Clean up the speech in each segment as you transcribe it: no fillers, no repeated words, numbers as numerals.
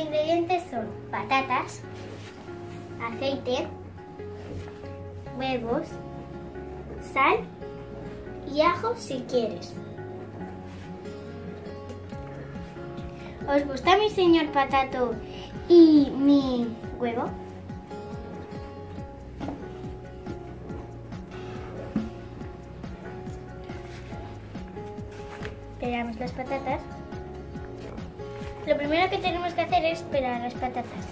ingredientes son patatas, aceite, huevos, sal y ajo si quieres. ¿Os gusta mi señor patato y mi huevo? Pelamos las patatas. Lo primero que tenemos que hacer es pelar las patatas.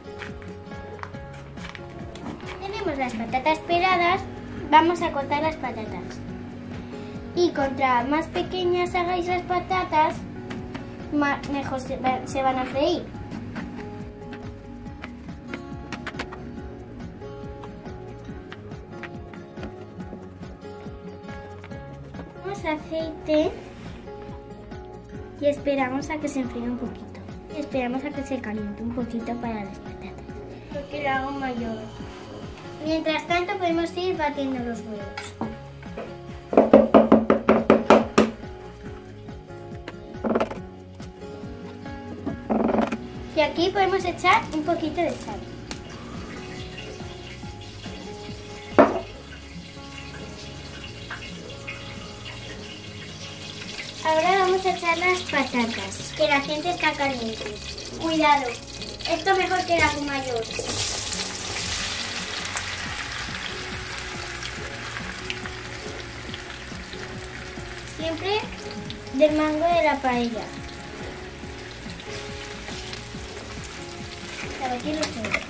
Tenemos las patatas peladas, vamos a cortar las patatas. Y contra más pequeñas hagáis las patatas, mejor se van a freír. Ponemos aceite y esperamos a que se enfríe un poquito. Y esperamos a que se caliente un poquito para las patatas, porque lo hago mayor. Mientras tanto podemos ir batiendo los huevos. Y aquí podemos echar un poquito de sal. Ahora vamos a echar las patatas, que el aceite está caliente. Cuidado, esto mejor que el ajo mayor. Siempre del mango de la paella. A ver, ¿qué lo sé?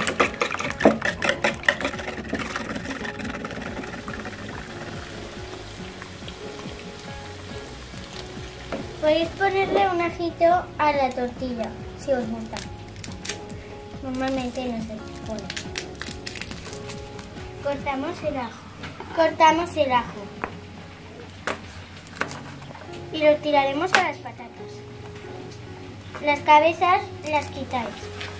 Podéis ponerle un ajito a la tortilla, si os gusta. Normalmente no se pone. Cortamos el ajo. Cortamos el ajo. Y lo tiraremos a las patatas. Las cabezas las quitáis.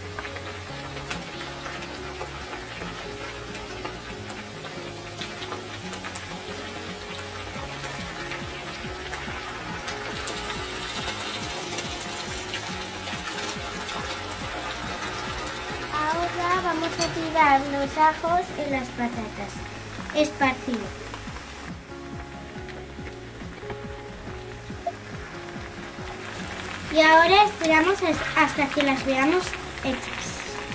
Ahora vamos a tirar los ajos en las patatas, esparcido. Y ahora esperamos hasta que las veamos hechas.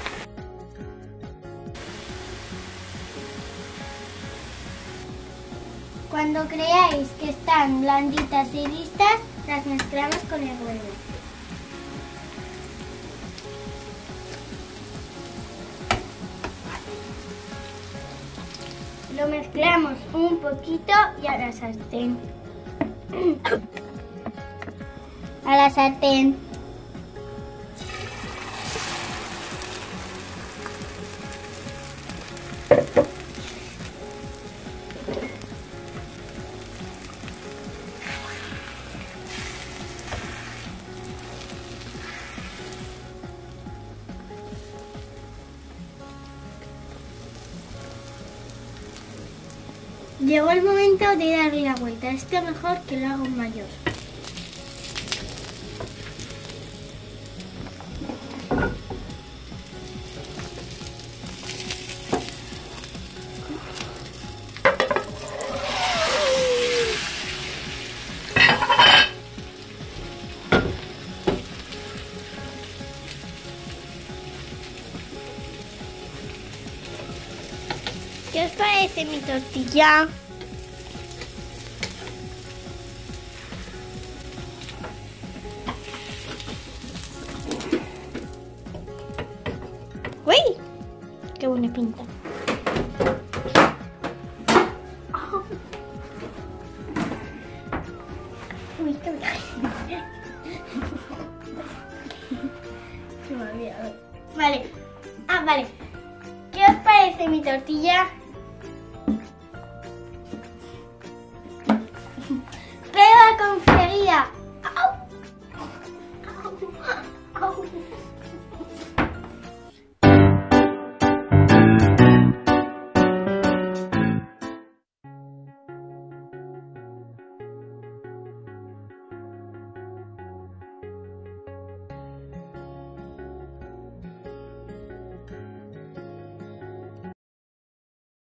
Cuando creáis que están blanditas y listas, las mezclamos con el huevo. Lo mezclamos un poquito y a la sartén. A la sartén. Llegó el momento de darle la vuelta. Esto mejor que lo haga un mayor. ¿Qué os parece mi tortilla? ¡Uy! ¡Qué buena pinta! Oh. ¡Uy, qué buena! Se me ha olvidado. Vale. Vale. ¿Qué os parece mi tortilla? ¡Prueba con freguía!